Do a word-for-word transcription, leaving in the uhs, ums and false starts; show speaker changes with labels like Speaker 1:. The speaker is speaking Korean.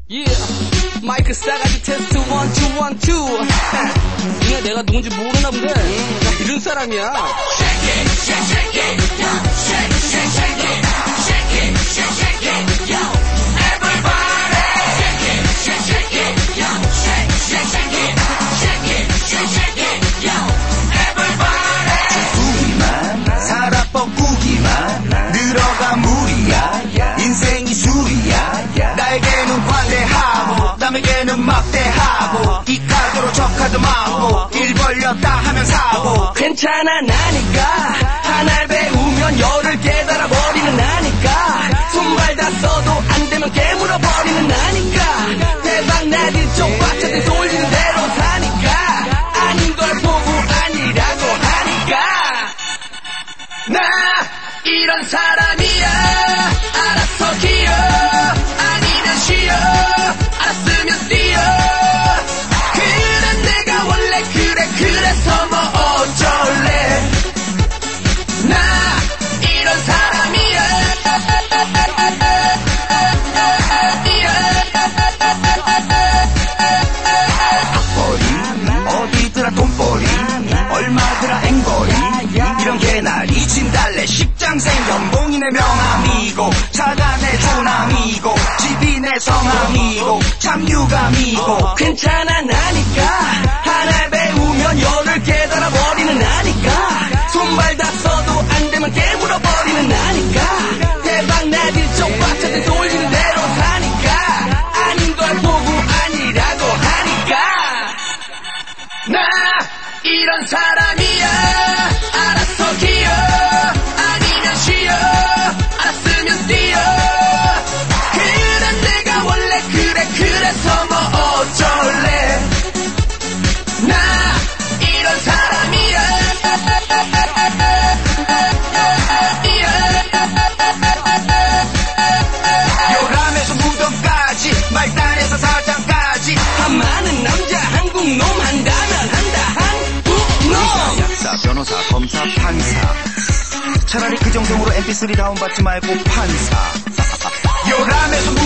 Speaker 1: Yeah. 마이크 싸가지 테스트 원 투 원 투. 니가 내가 누군지 모르나 본데. 나 이런 사람이야. Shake it, shake, shake it, yo. Shake, shake, shake it, shake it, shake, shake it, yo. Everybody, shake it, shake, shake it, yo. Shake, shake, shake it, shake it, shake, shake it, yo. Everybody.
Speaker 2: 주꾸기만 살아 뻐꾸기만 늘어가 물이야. 인생이 술이야. 나에게는 관대하고 남에게는 막대하고 이 카드로 저 카드 맞고 일 벌렸다 하면 사고.
Speaker 1: 괜찮아 나니까 하나를 배우면 열을 깨달아 버리는 나니까 손발 다 써도 안 되면 깨물어버리는 나니까 대박 나지 쪽박차대 돌리는 대로 사니까 아닌 걸 보고 아니라고 하니까 나 이런 사람이야. 알아서 기어 아니면 쉬어 알았으면 뛰어. 그래 내가 원래 그래 그래서 뭐 어쩔래. 나 이런 사람이야.
Speaker 2: 밥벌이 어디더라 돈벌이 얼마더라 앵벌이 이런 개나리 진달래 십장생 연봉이 내 명함이고 차가 내 조남이고 집이 내 성함이고 참 유감이고.
Speaker 1: 괜찮아 나니까 하나 배우면 열을 깨달아 버리는 나니까 손발 다 써도 안 되면 깨물어버리는 나니까 대박 나지 쪽박차대 돌리는 대로 사니까 아닌 걸 보고 아니라고 하니까 나 이런 사람이야. 알아서 기어 아니면 쉬어 알았으면 뛰어. 그래 내가 원래 그래 그래서 뭐 어쩔래. 나 이런 사람이야.
Speaker 2: 요람에서 무덤까지 말단에서 사장까지
Speaker 1: 한 많은 남자 한국놈 한다면 한다 한국놈.
Speaker 2: 약사 변호사 검사 판사 차라리 그 정성으로 엠피쓰리 다운받지 말고 판사. 요람에서